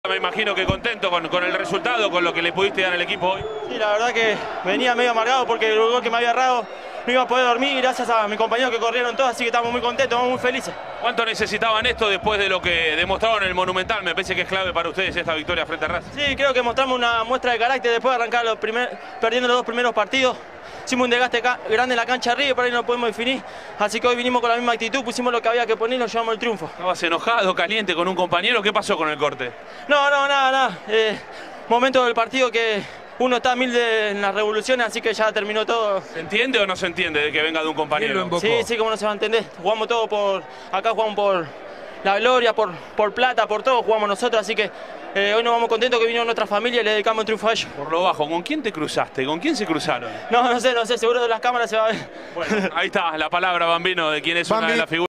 Me imagino que contento con el resultado, con lo que le pudiste dar al equipo hoy. Sí, la verdad que venía medio amargado porque el gol que me había errado no iba a poder dormir, gracias a mis compañeros que corrieron todos, así que estamos muy contentos, estamos muy felices. ¿Cuánto necesitaban esto después de lo que demostraron en el Monumental? Me parece que es clave para ustedes esta victoria frente a Racing. Sí, creo que mostramos una muestra de carácter después de arrancar perdiendo los dos primeros partidos. Hicimos un desgaste grande en la cancha arriba y por ahí no podemos definir. Así que hoy vinimos con la misma actitud, pusimos lo que había que poner y nos llevamos el triunfo. ¿Estabas enojado, caliente con un compañero? ¿Qué pasó con el corte? No, nada. Momento del partido que uno está a mil en las revoluciones, así que ya terminó todo. ¿Se entiende o no se entiende de que venga de un compañero? Sí, como no se va a entender. Jugamos todo por... Acá jugamos por la gloria, por plata, por todo jugamos nosotros, así que hoy nos vamos contentos que vino nuestra familia y le dedicamos el triunfo a ellos. Por lo bajo, ¿con quién te cruzaste? ¿Con quién se cruzaron? No sé, seguro de las cámaras se va a ver. Bueno, ahí está la palabra, Bambino, de quién es una de las figuras.